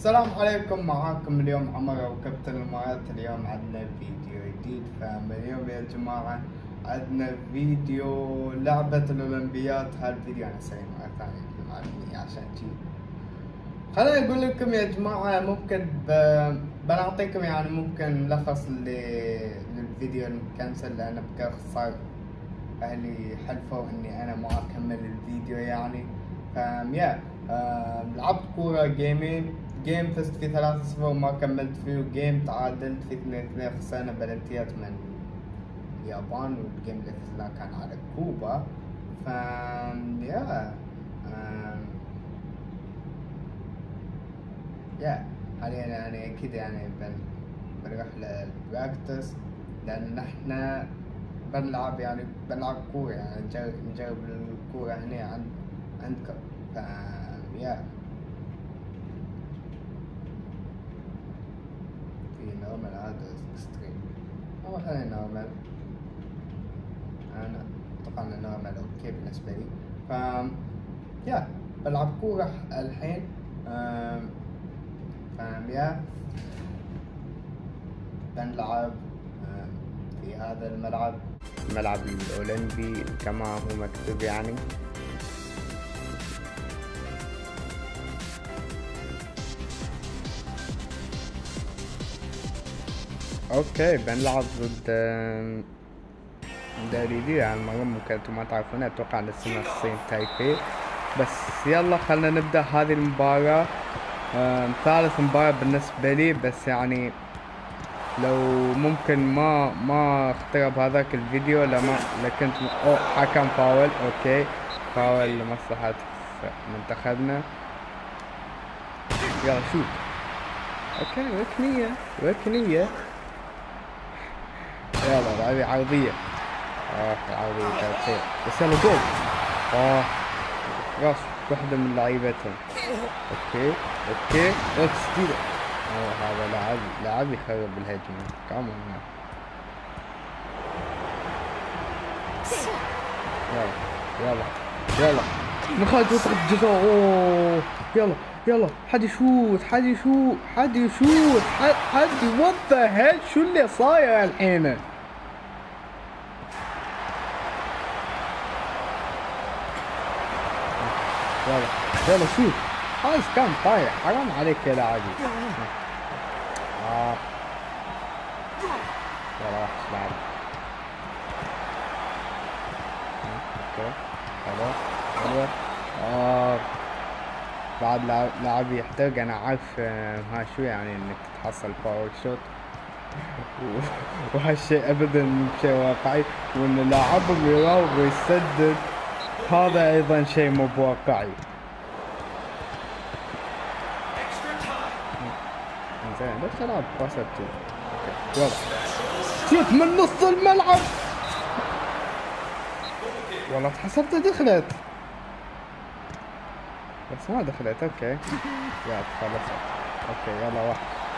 السلام عليكم، معاكم اليوم عمر وكابتن المايات. اليوم عندنا فيديو جديد. فاليوم يا جماعة عندنا فيديو لعبة الأولمبيات. هالفيديو أنا أسوي مرة ثانية عشان شي. خليني أقول لكم يا جماعة، ممكن بنعطيكم يعني ممكن ملخص للفيديو المكنسل، لأن صار أهلي حلفوا إني أنا ما أكمل الفيديو يعني. يا لعبت كورة جيم فزت فيه 3-0 وما كملت فيه، وجيم تعادلت فيه 2-2 خسرنا بلنتيات من اليابان، والجيم اللي فزناه كان على كوبا. ف يا حاليا يعني اكيد يعني بنروح للبراكتس، لان نحنا بنلعب كورة يعني نجرب الكورة هنا عندكم. ف يا في نورمال هذا اكستريم، أو خلينا نورمال. أنا طبعا نورمال أوكي بالنسبة لي. ف يا بلعب كورة الحين. يا بنلعب في هذا الملعب الأولمبي كما هو مكتوب يعني. اوكي بنلعب ضد داريدي على المرة. ممكن انتم ما تعرفونها، اتوقع ان اسمها الصين تايبي. بس يلا خلنا نبدأ هذه المباراة. ثالث مباراة بالنسبة لي، بس يعني لو ممكن ما اخترب هذاك الفيديو لكنت حكم فاول. اوكي فاول لمصلحة منتخبنا. يلا شوت. اوكي ركنية. يلا هذه عرضية. عرضية ترتيب، بس يلا جول. راس واحدة من لعيبتهم. اوكي تسديدة. هذا لاعب يخرب الهجمة كمان. يلا مخالف منطقة الجزاء. اوه يلا حد يشوت وات ذا هيل، شو اللي صاير الحين؟ يلا شوت. خلاص كان طايح، حرام عليك يا لاعبي. يلا وحش لاعب. اوكي حلوة. بعد لاعب يحتاج. انا عارف ها شو يعني انك تتحصل باور شوت وهالشيء ابدا شيء واقعي، وان لاعبهم يراوغ ويسدد هذا ايضا شيء مو بواقعي. زين ليش تلعب باسات؟ يلا شوت من نص الملعب. والله حسبتها دخلت بس ما دخلت. اوكي يا خلصت. اوكي يلا واحد.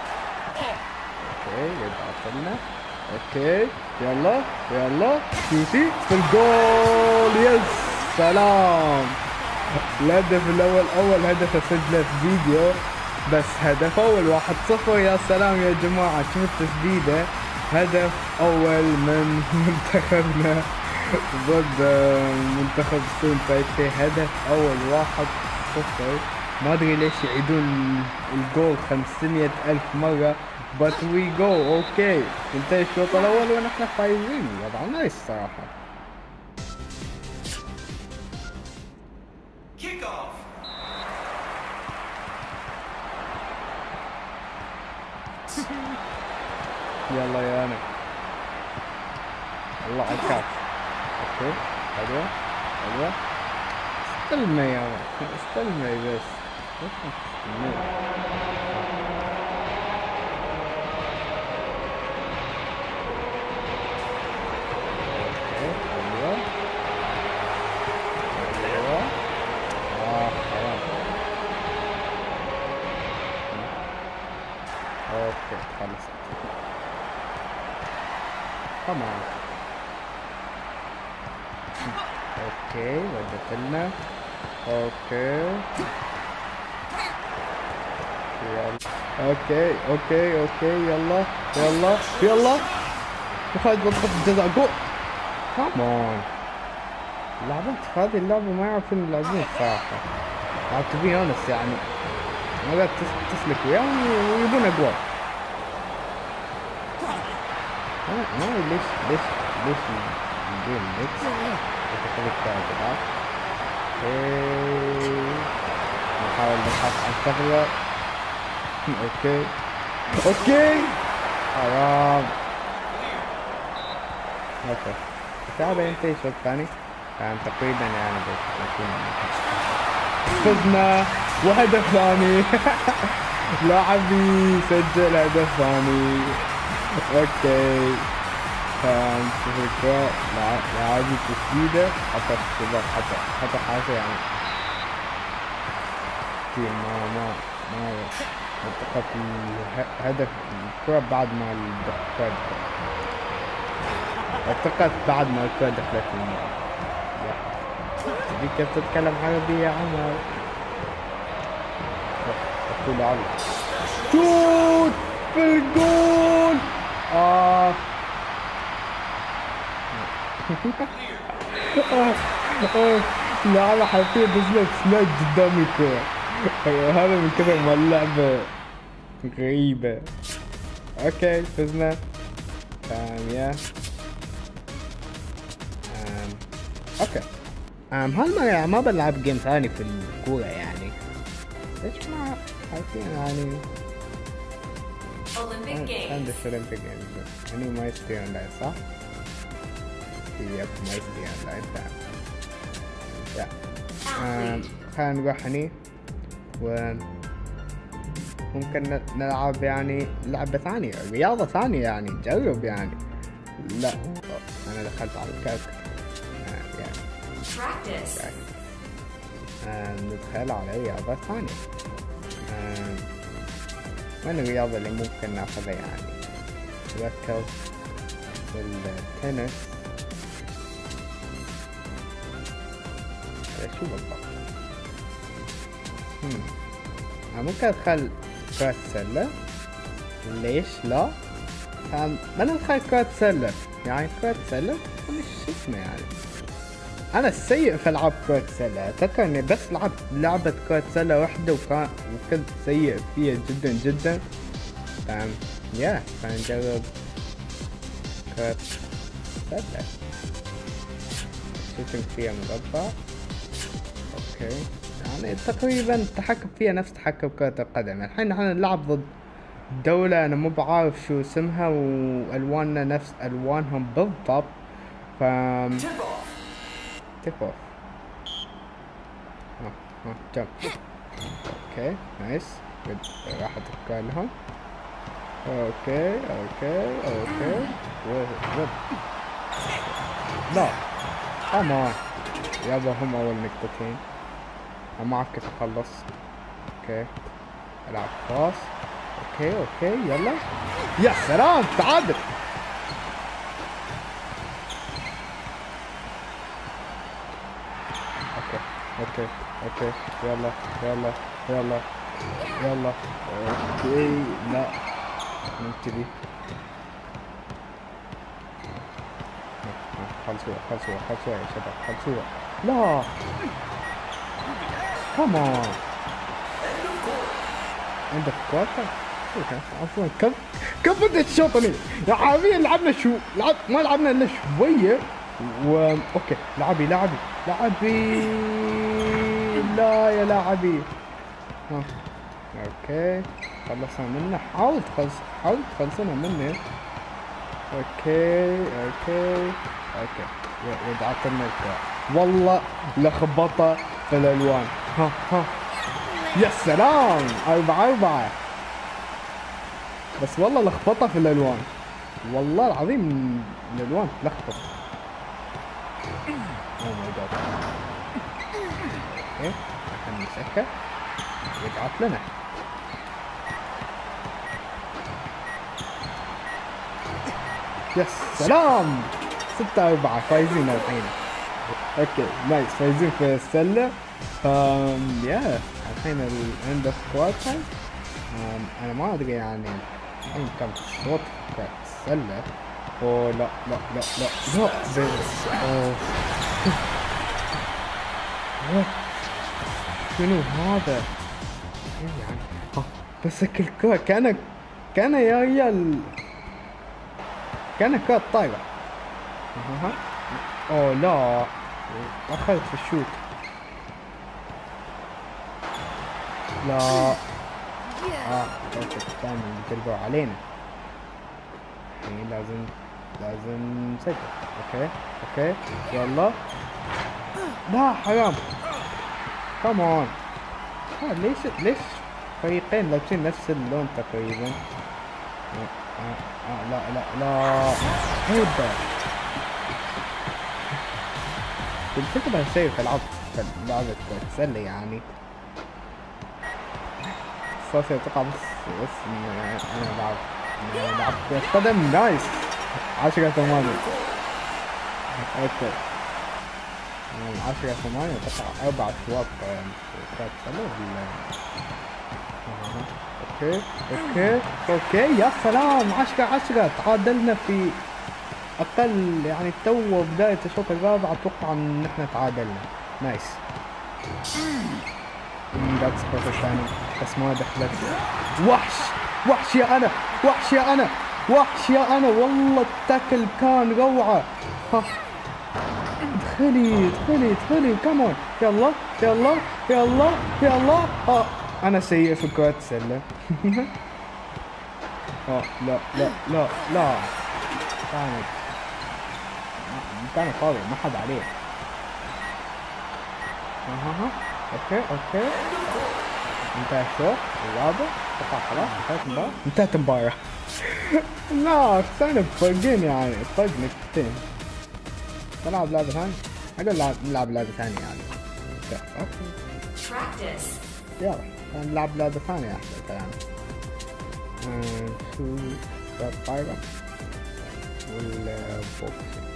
اوكي يبعث لنا. اوكي يلا شوتي في الجول. يس سلام. الهدف الاول، اول هدف اسجله في فيديو، بس هدف اول 1-0. يا سلام يا جماعة، شوف التسديدة. هدف اول من منتخبنا ضد منتخب الصين تايبي. هدف اول 1-0. ما ادري ليش يعيدون الجول 500,000 مرة. but we go. اوكي انتهى الشوط الاول ونحن فايزين. وضع نايس صراحة. يلا يا انا الله على الكاف. اوكي حلوة. استلمي يا ولد، استلمي بس. اوكي خلصت. كمان اوكي ودت لنا. اوكي يلا اوكي يلا وخالد ضربة الجزاء جول. كمان هذه اللعبة ما يعرفون يلعبون صراحة. تو بي اونست يعني ما تسلك وياهم ويبون اجوال. ما ليش ندير ميكس وتخلي التعديلات. نحاول نبحث عن شغلة. اوكي حرام. اوكي اللعبة ينتهي الشوط الثاني. كان تقريبا يعني فزنا وهدف ثاني. لاعبي سجل هدف ثاني. اوكي كان الكرة لاعبي تسديدة حتى حاجة يعني كثير ما التقط الهدف الكرة بعد ما الكرة التقط بعد ما الكرة دخلت الملعب. دي كيف تتكلم عربي يا عمر؟ أقول على شوت في الجول. لعبة حرفيا نزلت سلايد قدام الكرة. هذا من كثر ما اللعبة غريبة. اوكي فزنا. يا اوكي هالمرة ما بلعب جيم ثاني في الكورة يعني. ليش ما حرفيا يعني عندي اولمبيك جيمز يعني ما يصير اونلاين صح؟ يب ما يصير اونلاين يا خلينا نروح هني وممكن نلعب يعني لعبة ثانية رياضة ثانية يعني نجرب يعني. لا انا دخلت على الكاك ندخل على رياضة ثانية. وين الرياضة اللي ممكن ناخذها يعني؟ أتذكر التنس. شو بالضبط؟ ممكن أدخل كرة سلة. ليش لا؟ ما ندخل كرة سلة يعني كرة سلة مش شو اسمه يعني. أنا سيء في ألعاب كرة سلة. أتذكر إني بس لعبت لعبة كرة سلة واحدة وكنت سيء فيها جدا. فنجرب كرة سلة. شوتنج فيها مربع. اوكي يعني تقريبا التحكم فيها نفس تحكم كرة القدم. الحين احنا نلعب ضد دولة انا مو بعارف شو اسمها والواننا نفس الوانهم بالضبط. تيب اوف. جمب. اوكي نايس راح اتركها لهم. اوكي لا كمان يابا هم اول نقطتين. انا ما اعرف كيف اخلص. اوكي العب باص. اوكي يلا يا سلام تعادل. اوكي يلا اوكي لا نبتدي. خلصوها يا شباب خلصوها. لا كمان عندك كوارتر. عفوا كم بدك تشوطني يا حبيبي؟ لعبنا ما لعبنا الا شويه اوكي لعبي لا يا لاعبي. اوكي خلصنا منه. حاول تخلصنا منه. اوكي يدعك النكتة والله لخبطة في الالوان. يا سلام 4 بس والله لخبطة في الالوان والله العظيم الالوان تلخبط. اوه ماي جاد. اوكي عشان نسكر يدعك لنا. يا سلام 6-4 فايزين الحين. اوكي نايس فايزين في السلة. يا الحين الاند اوف كوارتر. انا ما ادري يعني الحين كم شوط كرة السلة. اوه لا لا لا لا لا بس اوه شنو هذا؟ إيه يعني مسك الكرة كان يا ريال كان كرة طايرة. اوه لا اخذت في الشوت. لا اوكي كانوا يقلبوا علينا الحين لازم نسجل. اوكي يلا. لا حرام كمان. ليش فريقين لابسين نفس اللون تقريبا؟ لا لا لا هيدا كنت بسوي في لعبة كرة السلة يعني صافي اتوقع بس انا لعب كرة قدم نايس 10-8. اوكي 10-8 اتوقع 4 اشواط كرة السلة اوكي يا سلام 10-10 تعادلنا في اقل يعني تو بداية الشوط الرابع اتوقع ان احنا تعادلنا. نايس ذاتس بيرفكت ثاني بس ما دخلت. وحش يا انا والله التاكل كان روعة. ادخلي كمان يلا انا سيء في كرة السلة. لا كان فاضي ما حد عليه. اوكي انتهى الشوط الرابع اتوقع خلاص انتهت المباراة. لا خسرنا بفرقين يعني فرق نقطتين. نلعب لعبة ثانية. اقول نلعب لعبة ثانية يعني. اوكي يلا نلعب لعبة ثانية احلى كلام. شو الطايرة والبوكسينج.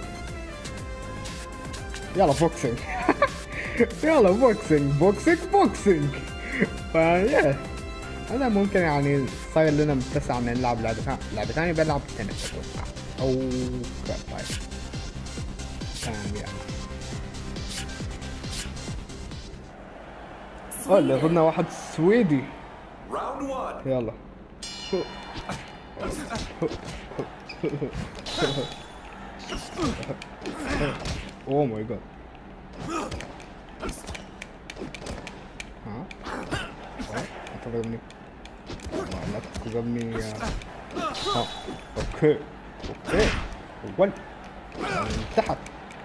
يلا بوكسينج. يلا بوكسينج فيا هذا ممكن يعني صاير لنا متسع ان نلعب لعبة ثانية بنلعب تنس اتوقع او طيب تمام يعني. اللي اخذنا واحد سويدي. يلا اوه ماي جاد. تضربني لا تضربني. اوكي اول تحت.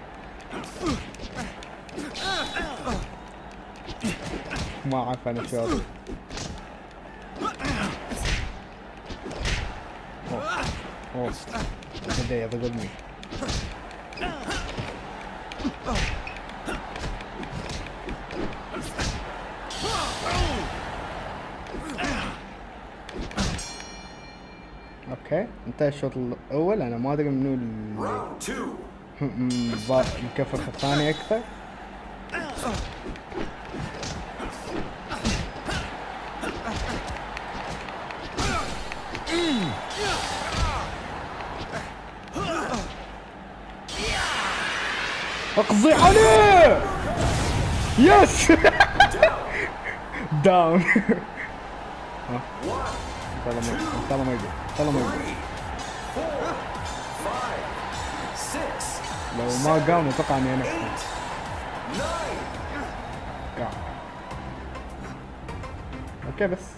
ما عارف انا شو هذا. اوه بدي يضربني. اوكي انتهى الشوط الاول. انا ما ادري منو مكفف الثاني اكثر. اقضي عليه. يس داون. طالما ما يقول لو ما قام اتوقع اني انا قام. اوكي بس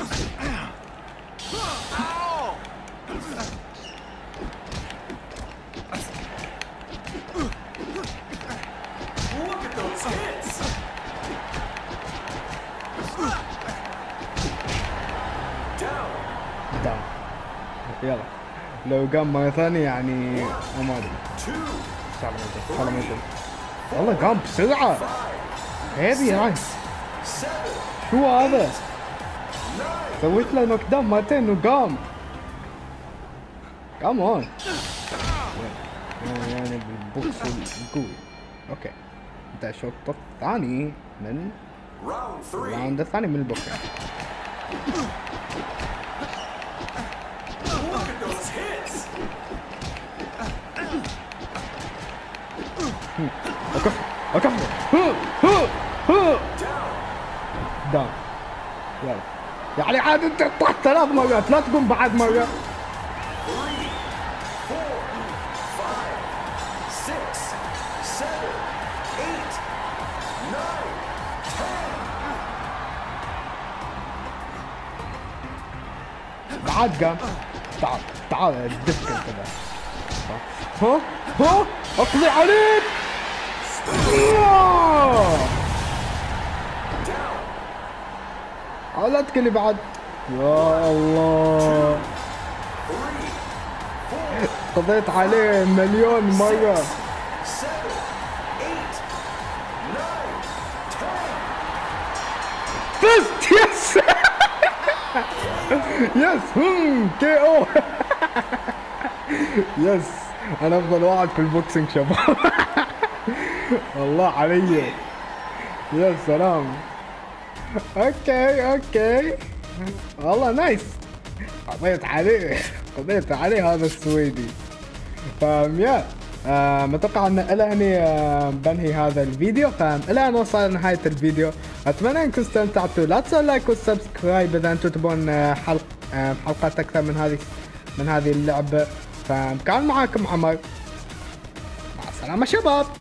يلا لو قام مرة ثانية يعني ما ادري. ما يجي والله قام بسرعة هذي هاي. شو هذا؟ سويت له نوك داون مرتين وقام. كمان يعني بالبوكس القوي. اوكي انتهى الشوط الثاني من الراوند الثاني من البوكس. عاد انت طحت 3 مرات، لا تقوم بعد مرة. 3 4 5 6 7 8 9 10. بعد قام. تعال الدفك انت بقى. ها اقضي عليك. لا تقلي بعد. يا الله قضيت عليه مليون مرة. 7 8 9 10. فزت. يس يس كي او. يس انا افضل واحد في البوكسينج شباب. الله علي. يا سلام. اوكي والله نايس. قضيت عليه هذا السويدي. فيا متوقع ان الى هني بنهي هذا الفيديو. فالى ان وصلنا لنهاية الفيديو، اتمنى انكم استمتعتوا. لا تنسوا اللايك والسبسكرايب اذا انتم تبون حلقات اكثر من هذه اللعبة. فكان معاكم عمر، مع السلامة شباب.